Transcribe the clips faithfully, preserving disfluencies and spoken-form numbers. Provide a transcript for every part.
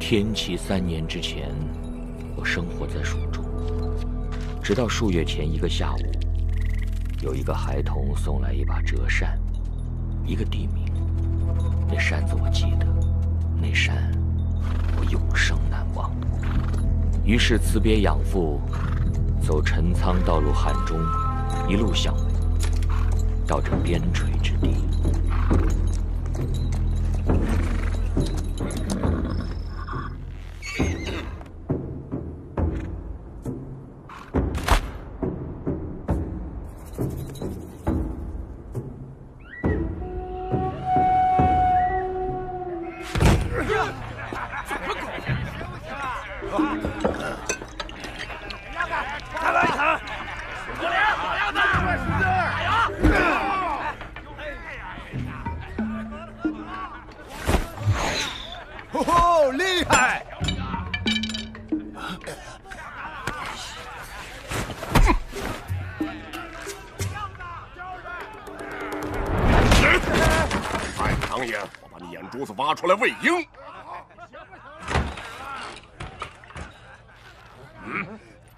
天启三年之前，我生活在蜀中，直到数月前一个下午，有一个孩童送来一把折扇，一个地名。那扇子我记得，那扇我永生难忘。于是辞别养父，走陈仓道路汉中，一路向北，到这边陲之地。 哦，厉害！ 太长眼，我把你眼珠子挖出来喂鹰。嗯。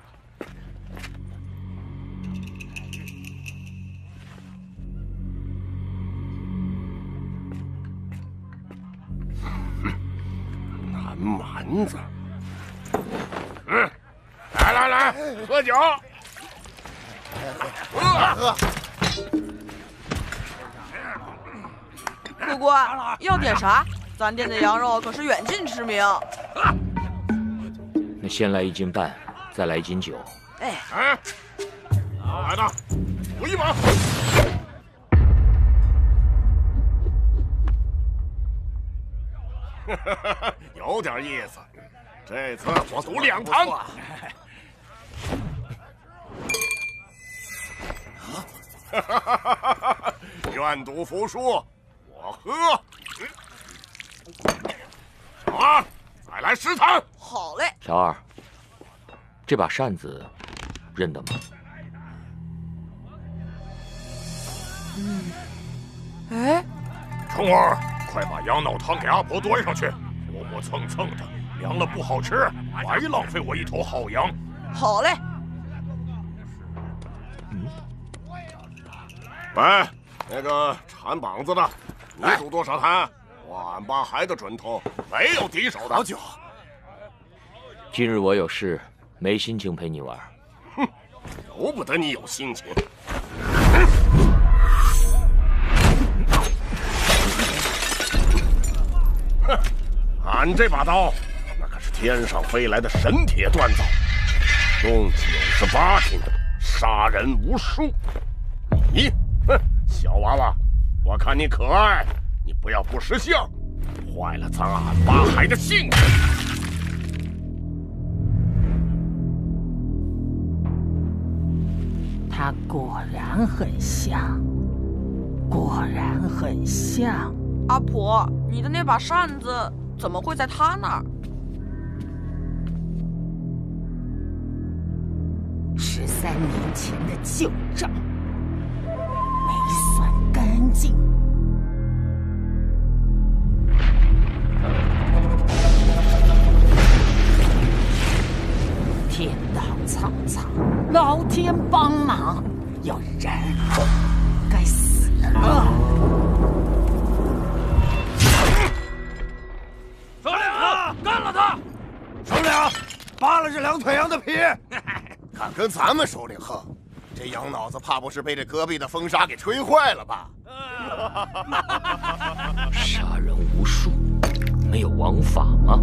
蛮子，嗯，来来来，喝酒，喝喝。 客官要点啥？咱店的羊肉可是远近驰名。 那先来一斤半，再来一斤酒。 哎， 哎，来的，赌一把。 有点意思，这次我赌两坛。愿赌服输，我喝。小二，再来十坛。 好嘞。 小二，这把扇子认得吗？ 嗯。哎， 冲儿。 快把羊脑汤给阿婆端上去，磨磨蹭蹭的，凉了不好吃，白浪费我一头好羊。 好嘞。 嗯。喂，那个缠膀子的，你赌多少坛？万八孩的准头，没有敌手的。 好酒。 今日我有事，没心情陪你玩。 哼，由不得你有心情。 哼，俺这把刀，那可是天上飞来的神铁锻造，共九十八斤，杀人无数。你，哼，小娃娃，我看你可爱，你不要不识相，坏了咱俺八海的兴致。 他果然很像，果然很像。 阿婆，你的那把扇子怎么会在他那儿？ 十三年前的旧账，没算干净。天道苍苍，老天帮忙，要然后该死了。 首领啊，干了他！首领，扒了这两腿羊的皮，敢跟咱们首领横，这羊脑子怕不是被这隔壁的风沙给吹坏了吧？ 杀人无数，没有王法吗？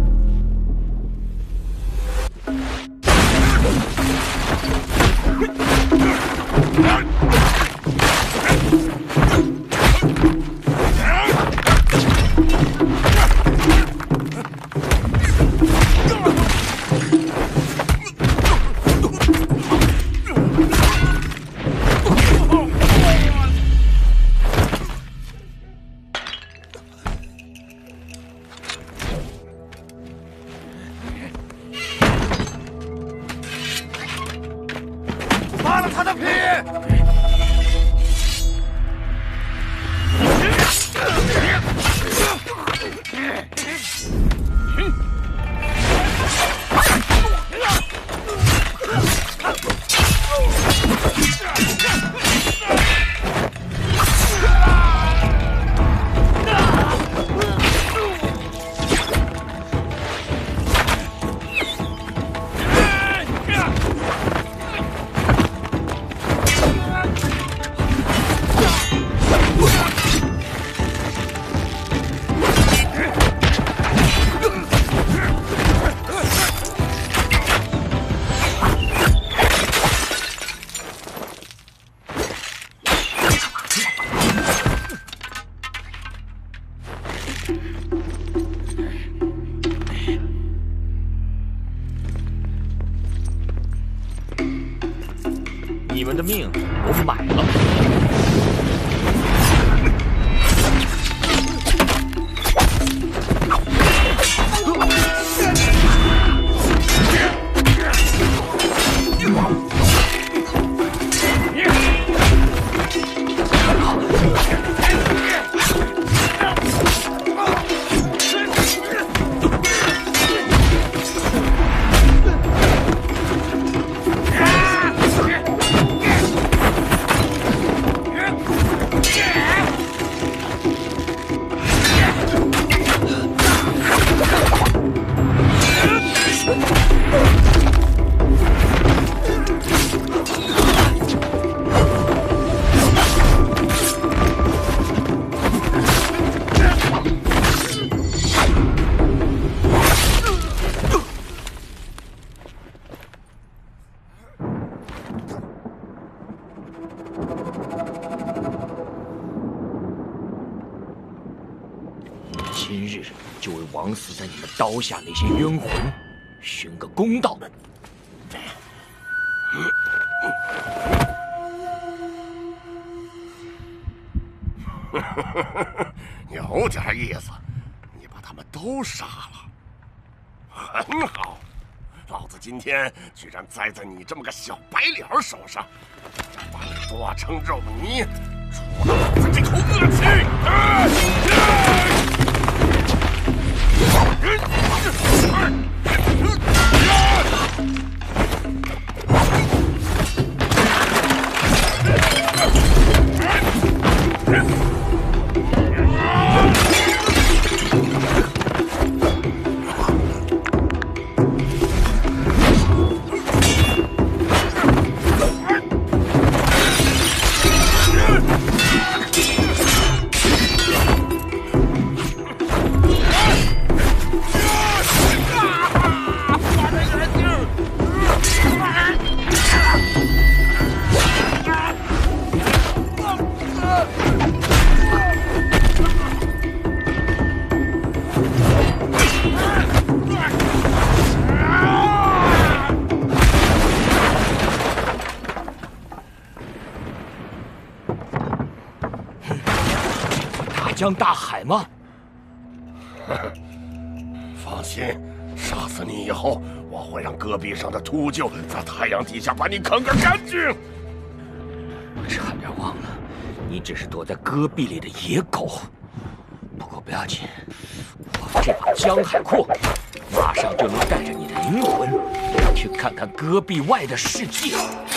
扒了他的皮！ 们的命我买了。今日就为枉死在你们刀下那些冤魂寻个公道。 有点意思，你把他们都杀了，很好。老子今天居然栽在你这么个小白脸手上，把你剁成肉泥，除了老子这口恶气！啊江大海吗？ 放心，杀死你以后，我会让戈壁上的秃鹫在太阳底下把你啃个干净。 我差点忘了，你只是躲在戈壁里的野狗。不过不要紧，我这把江海阔马上就能带着你的灵魂去看看戈壁外的世界。